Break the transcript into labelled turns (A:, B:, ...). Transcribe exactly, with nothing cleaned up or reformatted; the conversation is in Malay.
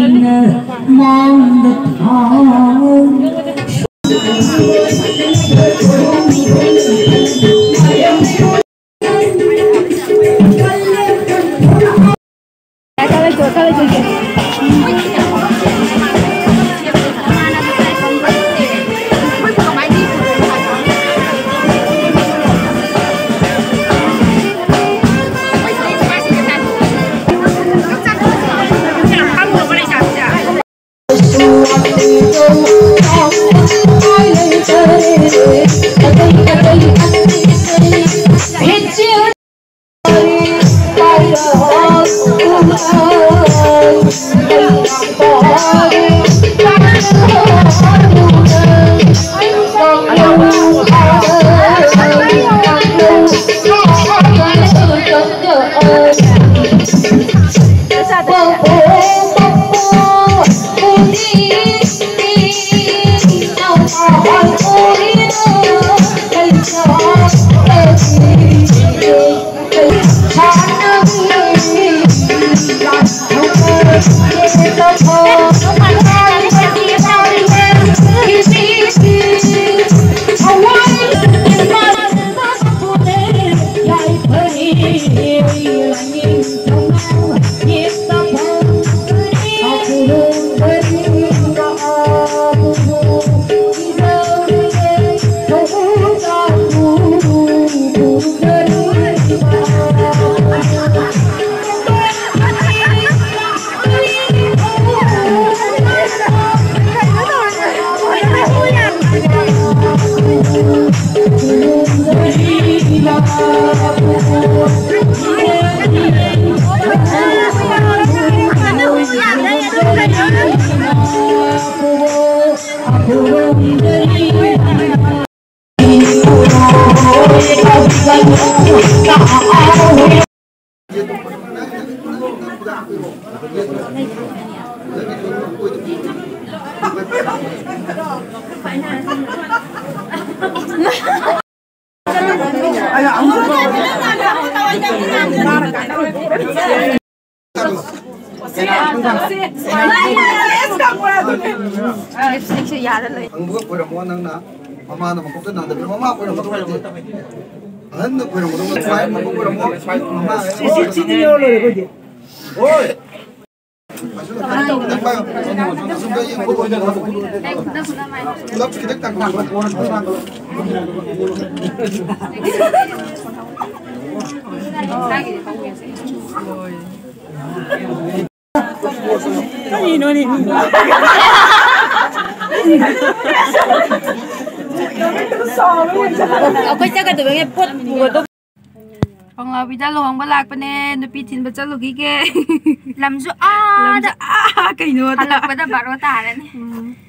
A: mong được thong
B: lipstick siya yara lang.
C: Ang buka pwede mo nang na mama na magkukunan na pero mama pwede mo pwede. Ano pwede mo nang try mo pwede mo mama.
D: Sisi sini niyo lo ko di. Oy.
C: Kulap kita tak kuat orang orang.
D: Ini ini.
B: Ako'y taga to bang pot buto. Pangawida lohang balak pa ne napitin ba chalo gige. Lamso ah lamso ah kaino ta. Halak pa da baro taran.